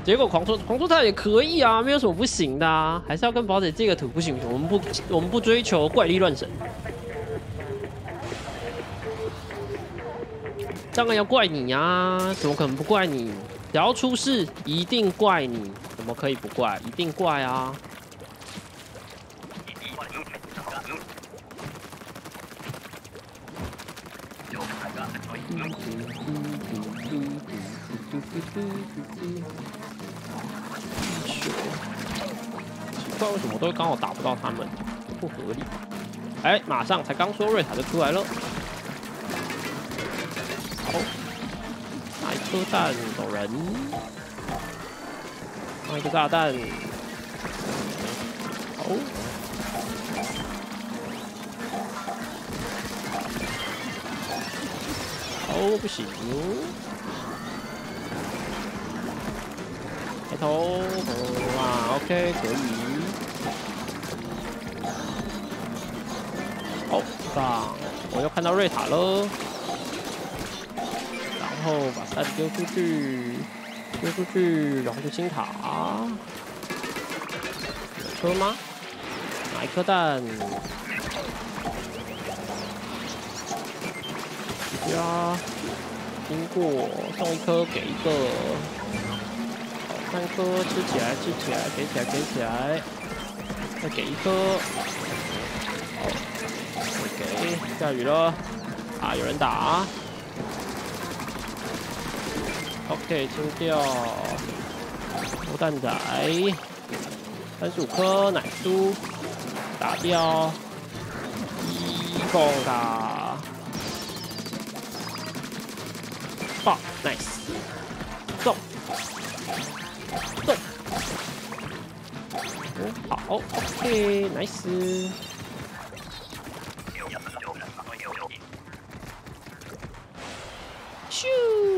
结果狂出塔也可以啊，没有什么不行的啊，还是要跟宝姐借个图不行，我们不追求怪力乱神，当然要怪你啊，怎么可能不怪你？只要出事一定怪你，怎么可以不怪？一定怪啊！奇怪，为什么都刚好打不到他们？不合理。哎，马上才刚说瑞塔就出来了。好，拿一颗蛋走人，拿一个炸弹。好。哦，不行。抬头，哇 ，OK， 可以。好棒！我又看到瑞塔了，然后把蛋丢出去，然后就清塔。有颗吗？拿一颗蛋。呀，经过送一颗给一个，好，3颗吃起来，给起来，再给一颗，好，给下雨了，啊，有人打 ，OK， 清掉，孵蛋仔，35颗奶酥，打掉，1打。棒 ，nice， 中，好 ，OK，nice。咻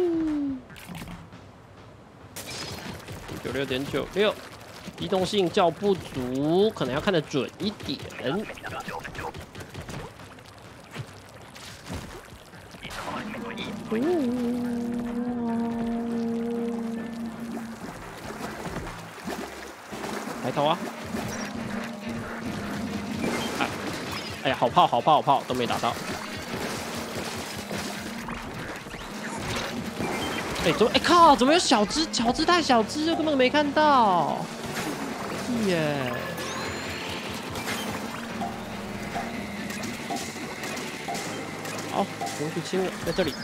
，96.96，机动性较不足，可能要看得准一点。抬头啊！哎呀，好炮，都没打到。哎，靠！怎么有小只？太小只，根本没看到。耶！好，不用去清了，在这里。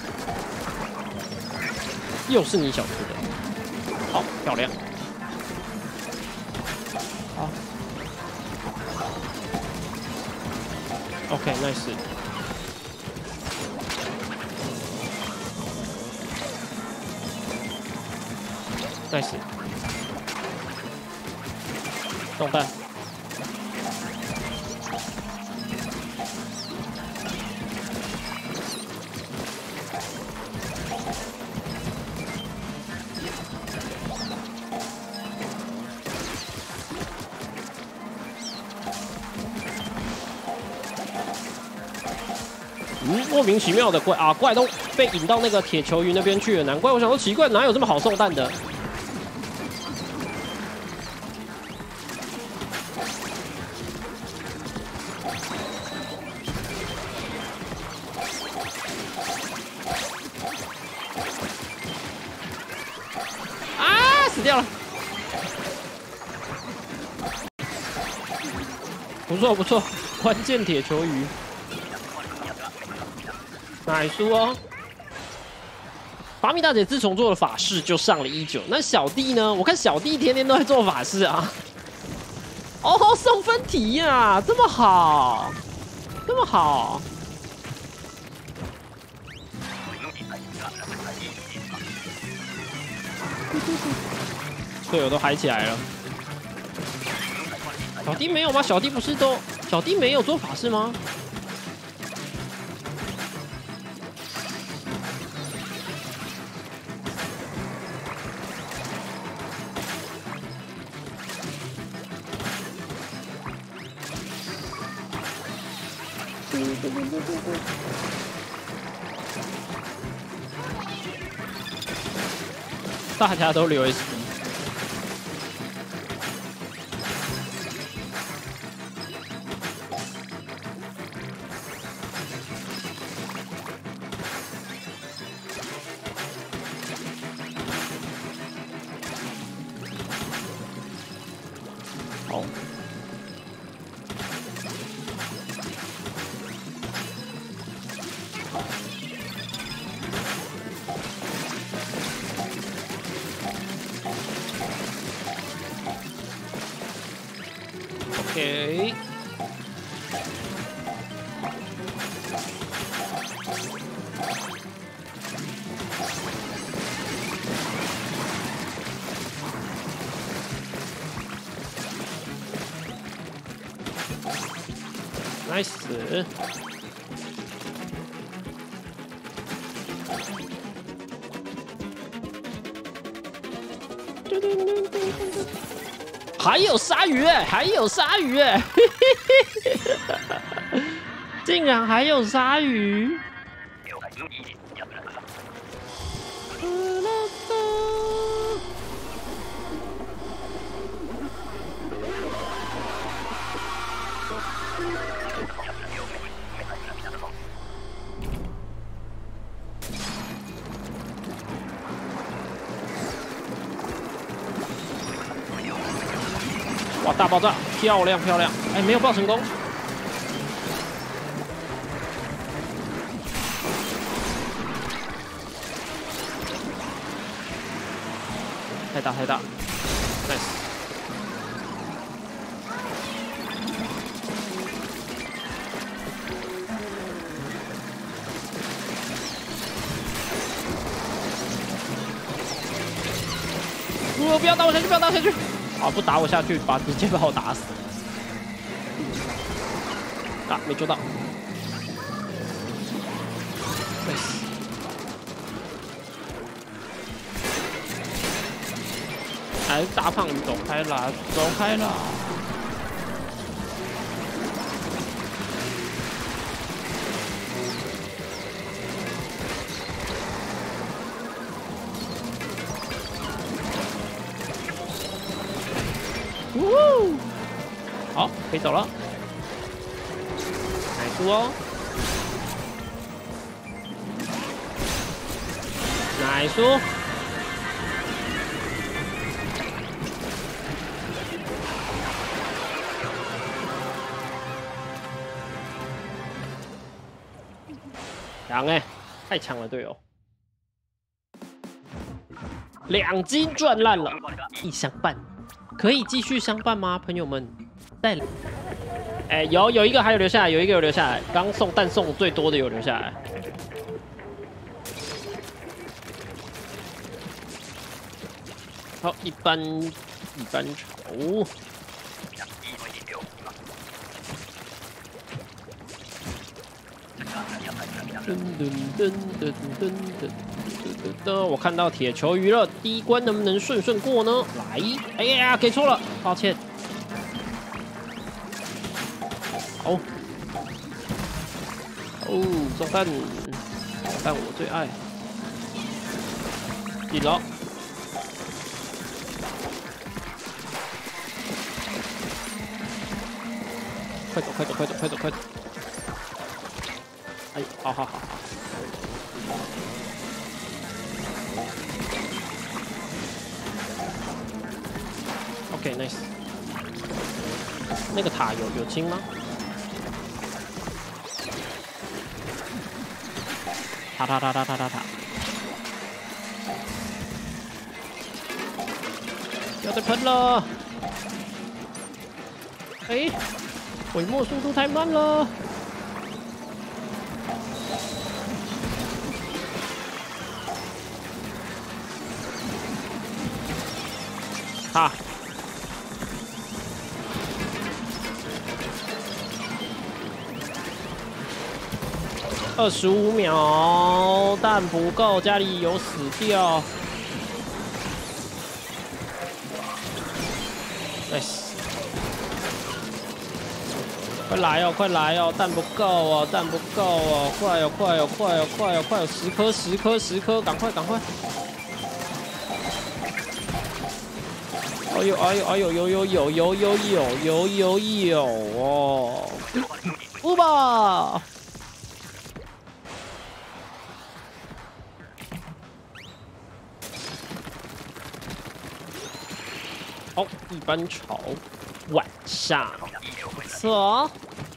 又是你小只的，好漂亮。好 ，OK，nice。nice， 中弹。莫名其妙的怪都被引到那个铁球鱼那边去了，难怪我想说奇怪，哪有这么好送蛋的？啊，死掉了！不错，关键铁球鱼。奶酥哦，法米大姐自从做了法事就上了19，那小弟呢？我看小弟天天都在做法事啊。哦，送分题呀，这么好，队友都嗨起来了。小弟没有吗？小弟没有做法事吗？大家都留 SP， 好。OK。nice。还有鲨鱼哎，还有鲨鱼哎，竟然还有鲨鱼！哇，大爆炸，漂亮漂亮！哎，没有爆成功。太大太大 ，nice。不要打我下去，不要打我下去！啊，不打我下去，直接把我打死。啊，没救到。nice。哎，大胖，你走开啦，走开啦！呜，好，可以走了。奶叔哦，奶叔。强哎，太强了，队友，2金赚烂了，一相伴，可以继续相伴吗，朋友们？再来，哎，有一个还有留下来，有一个有留下来，刚送但送最多的有留下来。好，一般丑。我看到铁球鱼了，第一关能不能顺过呢？来，哎呀，给错了，抱歉。好，哦，中弹，但我最爱。进了，快走，快走，快走，快走，快走！哎，好好好好。OK，nice。那个塔有清吗？塔！不要再喷了！哎，毁没速度太慢了。塔。25秒，弹不够，家里有死掉。nice， 快来哦，快来哦，弹不够哦，弹不够哦，快哦，快哦，快哦，快哦，快哦，10颗，10颗，10颗，赶快，赶快！哎呦，哎呦，哎呦，有哦！乌吧！ 哦，一般潮，晚上，不错。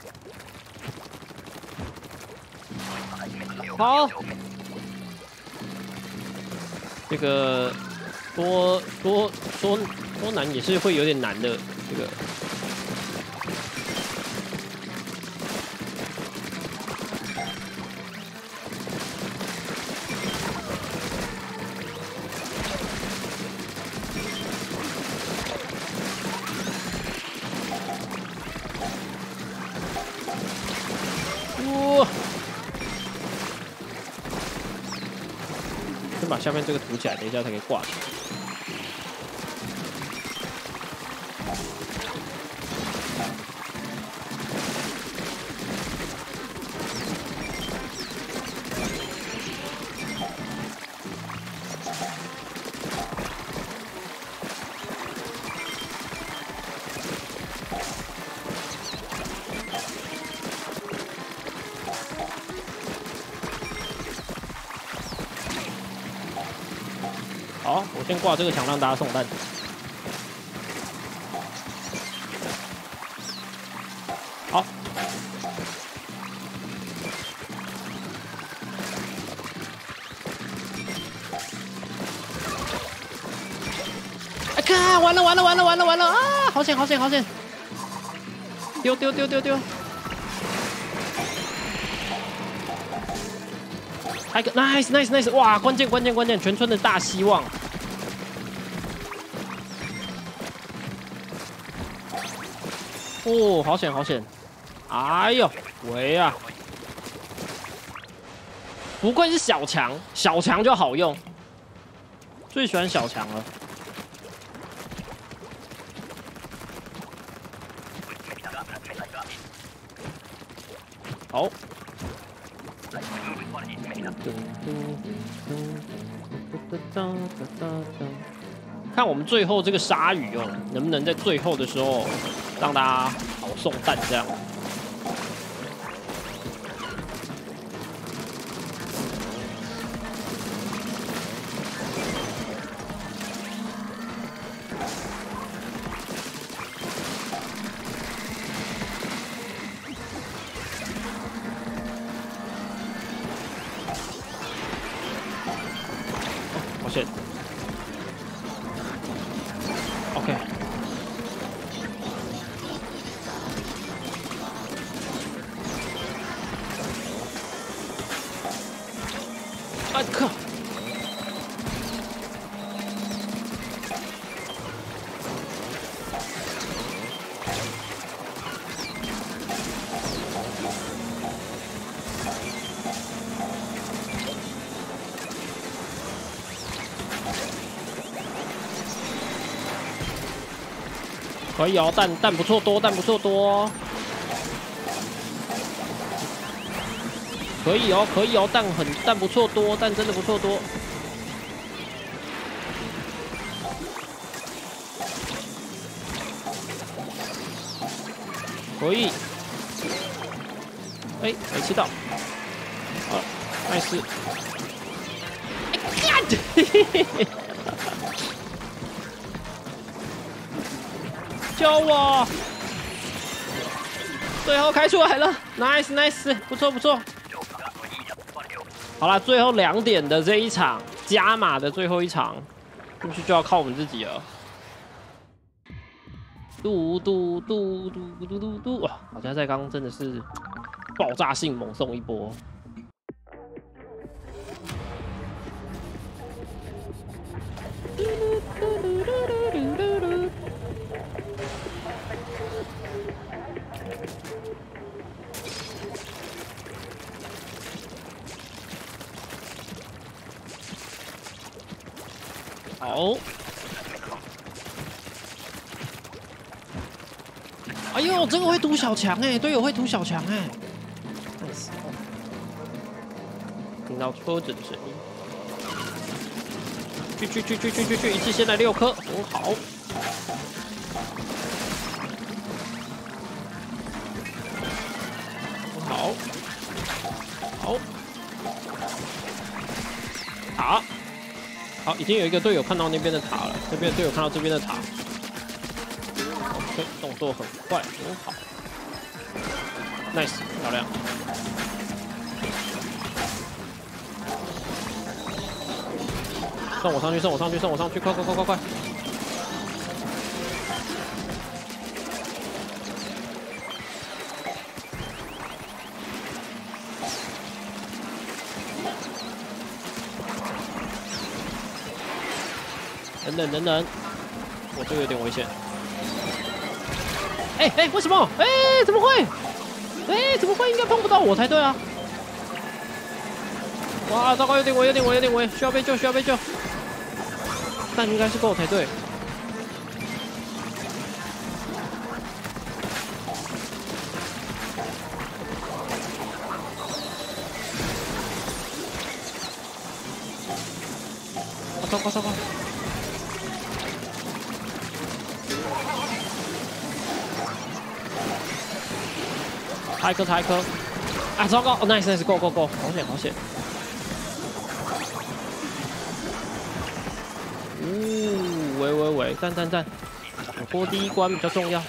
好，这个多难也是会有点难的，这个。先把下面这个涂起来，等一下才可以挂起来。好，我先挂这个墙让大家送蛋。好，哎看，完了啊！好险！丢！还有个 nice！ 哇，关键！全村的大希望。哦，好险！哎呦，喂啊！不愧是小强就好用，最喜欢小强了。好。看我们最后这个鲨鱼哦，能不能在最后的时候让大家好送蛋这样？好险 ！OK。啊靠！可以哦，蛋不错多，可以哦，蛋不错多，蛋真的不错多。可以，哎，没吃到，好，艾斯，哎干！救我！最后开出来了 ，nice， 不错。好啦，最后2点的这一场加码的最后一场，是不是就要靠我们自己了？嘟！哇，好像在刚刚真的是爆炸性猛送一波。好，哎呦，这个会堵小强哎，队友会堵小强哎，听到车子的声音，去，一次先来6颗，很好。好，已经有一个队友看到那边的塔了，那边的队友看到这边的塔。 OK， 动作很快，很好 ，nice， 漂亮。送我上去，送我上去，送我上去，快快快快快！等等等等，我这个有点危险。哎哎，为什么？哎，怎么会？哎，怎么会？应该碰不到我才对啊！哇，糟糕，有点危，有点危，有点危，需要被救，需要被救。但应该是够才对。糟糕糟糕！差一颗，差一颗！啊，糟糕！哦 ，nice nice， 够够够，好险好险！喂喂喂，站站站！我过第一关比较重要。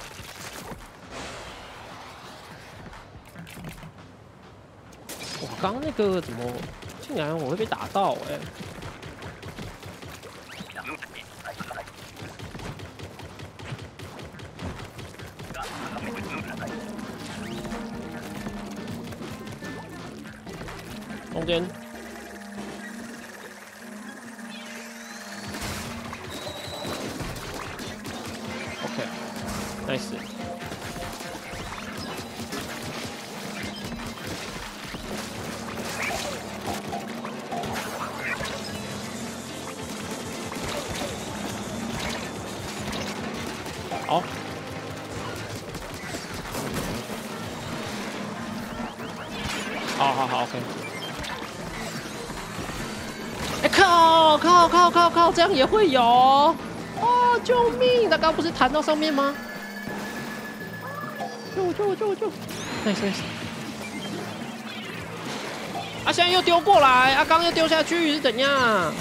我刚那个怎么竟然我会被打到哎、欸？中间。OK，nice。好。好好好 ，OK。哎、欸、靠靠靠靠靠，这样也会有哦！救命！他刚不是弹到上面吗？救我救我救我救我 ！nice nice。啊，现在又丢过来，啊，刚又丢下去是怎样？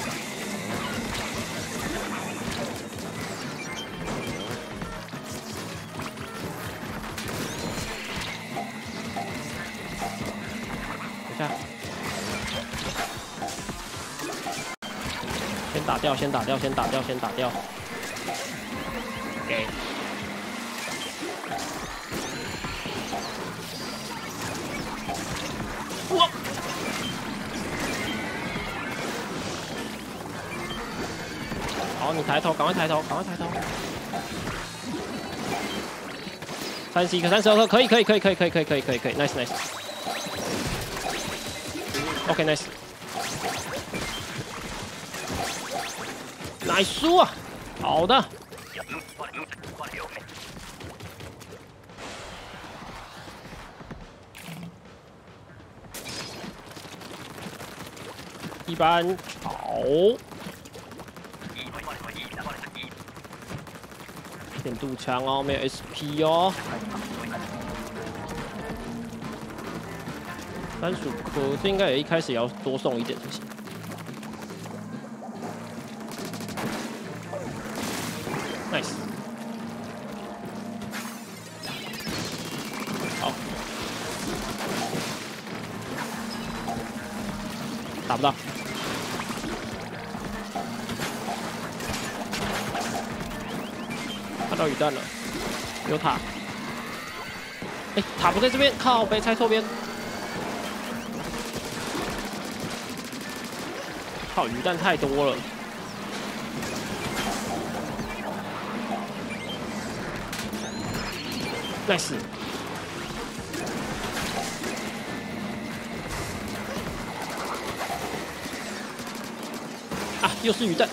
等一下。先打掉，先打掉，先打掉，先打掉。给。我。好，你抬头，赶快抬头，赶快抬头。31颗，32颗，可以，nice nice。OK，nice。奶输啊！好的。一般好。点步枪哦，没有 SP 哦。35颗，这应该也一开始也要多送一点才行。nice。好。打不到。看到雨弹了，有塔。哎、欸，塔不在这边，靠北，猜错边。靠，鱼弹太多了。nice。啊，又是鱼弹。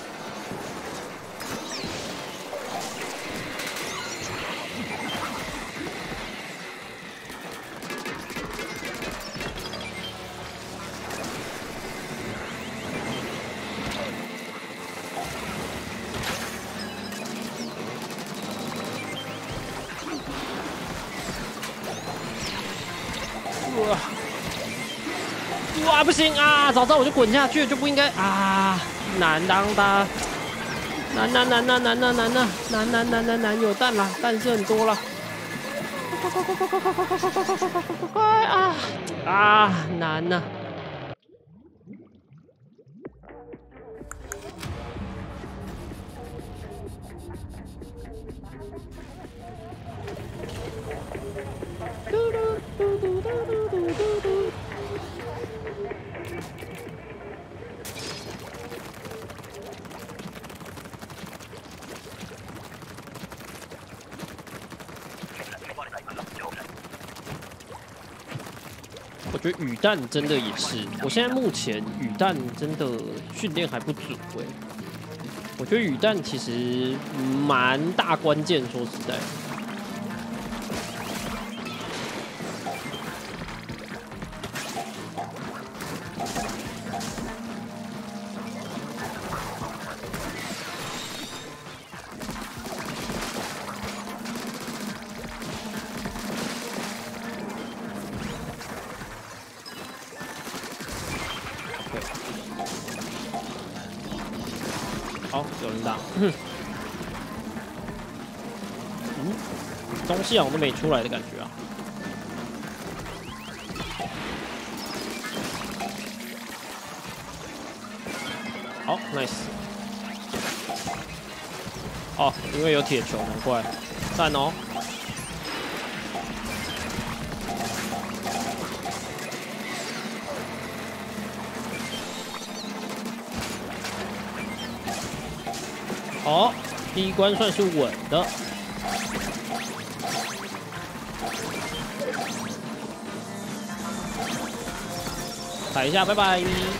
哇，不行啊！早知道我就滚下去，就不应该啊！难当的。 难难难难难难难难难难难难难有蛋啦，蛋是很多啦。快啊啊难呐！我觉得羽蛋真的也是，我现在目前羽蛋真的训练还不足哎。我觉得羽蛋其实蛮大关键，说实在。好，有人打。东西好像都没出来的感觉啊。好 ，nice。哦，因为有铁球，难怪。赞哦。好，第一关算是稳的。踩一下，拜拜。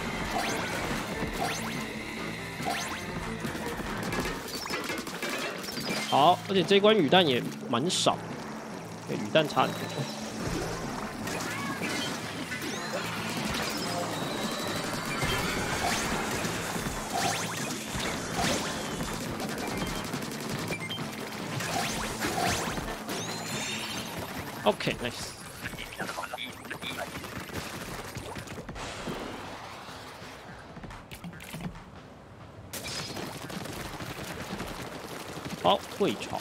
好，而且这一关羽蛋也蛮少，羽蛋差很多。OK, nice. 好，退潮。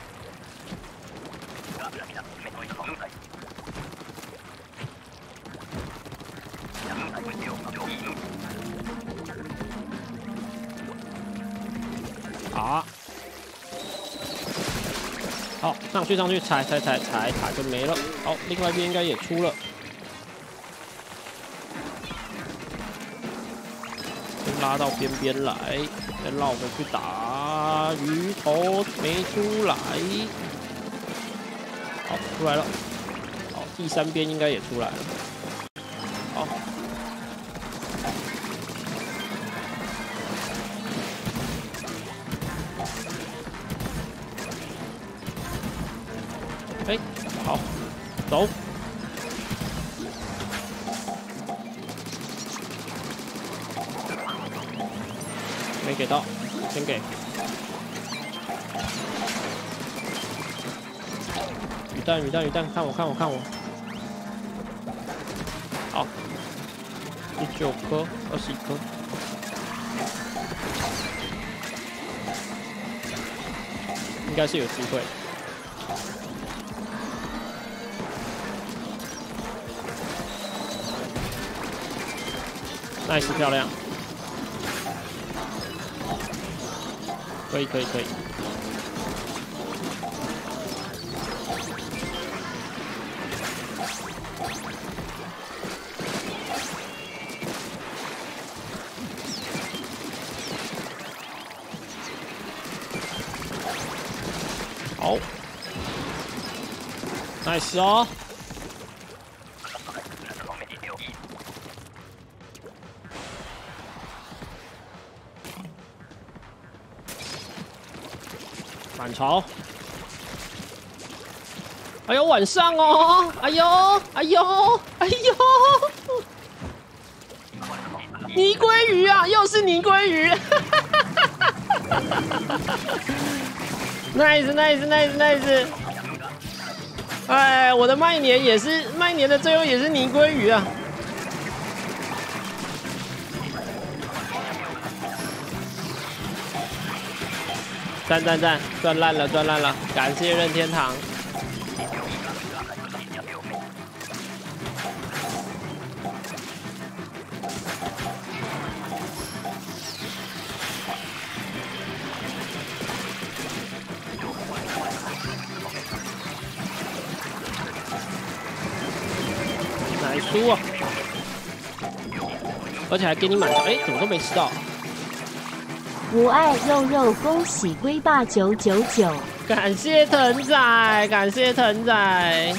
啊！好，上去，踩塔就没了。好，另外一边应该也出了。先拉到边边来，再绕回去打鱼头，没出来。好，出来了。好，第三边应该也出来了。好。哎，好，走。没给到，先给。羽蛋，看我。好，19颗，21颗。应该是有机会。nice， 漂亮。可以。好 ，nice 哦。满潮！哎呦，晚上哦！哎呦！泥鲑鱼啊，又是泥鲑鱼！nice！ 哎，我的麦年也是，麦年的最后也是泥鲑鱼啊！ 赞赞赞，赚烂了赚烂了，感谢任天堂。奶酥啊！而且还给你满场，哎，怎么都没吃到？ 无爱肉肉，恭喜龟爸999， 感谢腾仔，感谢腾仔。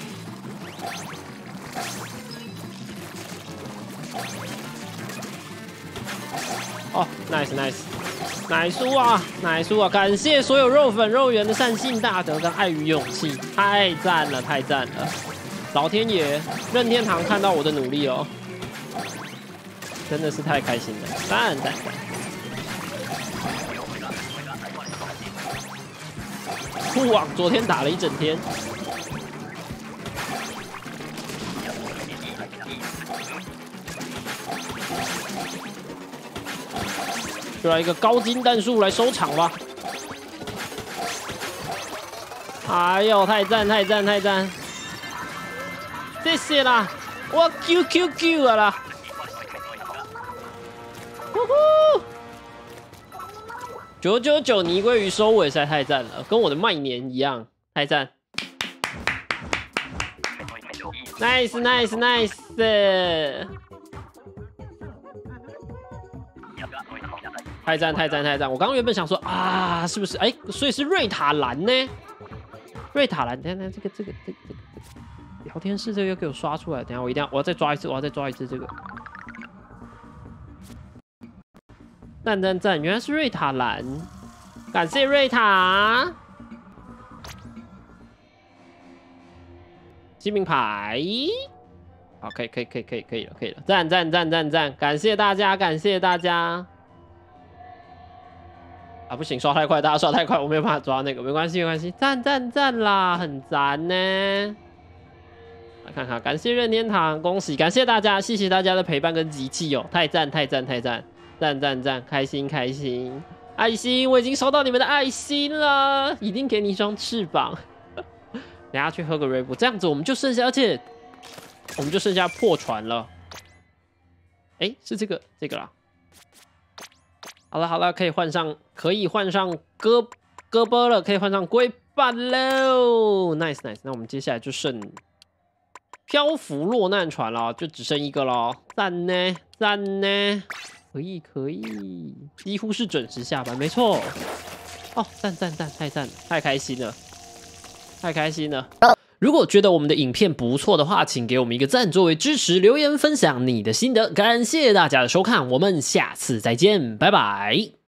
哦 ，nice nice， 奶酥啊，奶酥啊！感谢所有肉粉肉圆的善性大德跟爱与勇气，太赞了，太赞了！老天爷，任天堂看到我的努力哦，真的是太开心了，赞赞赞！酷网昨天打了一整天，就来一个高金弹术来收场吧！哎呦，太赞太赞太赞！谢谢啦，我 QQQ 了啦！呼呼！999泥鲑鱼收尾实在太赞了，跟我的麦年一样，太赞 ！Nice nice nice！ 太赞太赞太赞！我刚刚原本想说啊，是不是？哎，所以是瑞塔兰呢？瑞塔兰，等下这个聊天室这个又给我刷出来，等下我要再抓一次，我要再抓一次这个。赞赞赞！原来是瑞塔兰，感谢瑞塔。新名牌，好，可以了，赞赞赞赞赞！感谢大家，感谢大家。啊，不行，刷太快，大家刷太快，我没有办法抓那个，没关系，没关系，赞赞赞啦，很赞呢。来看看，感谢任天堂，恭喜，感谢大家，谢谢大家的陪伴跟集气哦，太赞太赞太赞！赞赞赞，开心开心，爱心，我已经收到你们的爱心了，一定给你一双翅膀。等下去喝个瑞布，这样子我们就剩下，而且我们就剩下破船了。哎，是这个啦。好了好了，可以换上胳膊了，可以换上龟爸喽。Nice nice， 那我们接下来就剩漂浮落难船了，就只剩一个咯。赞呢赞呢。可以，几乎是准时下班，没错。哦，赞，太赞了，太开心了，太开心了。如果觉得我们的影片不错的话，请给我们一个赞作为支持，留言分享你的心得。感谢大家的收看，我们下次再见，拜拜。